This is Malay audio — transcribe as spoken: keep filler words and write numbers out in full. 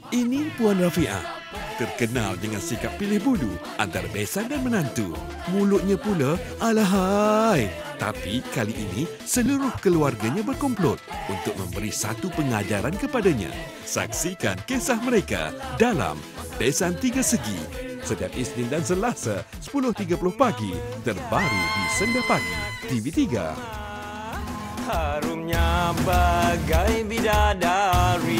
Ini Puan Rafiah, terkenal dengan sikap pilih bulu antara besan dan menantu. Mulutnya pula, alahai. Tapi kali ini, seluruh keluarganya berkomplot untuk memberi satu pengajaran kepadanya. Saksikan kisah mereka dalam Besan Tiga Segi. Setiap Isnin dan Selasa, sepuluh tiga puluh pagi. Terbaru di Senda Pagi, T V tiga. Harumnya bagai bidadari.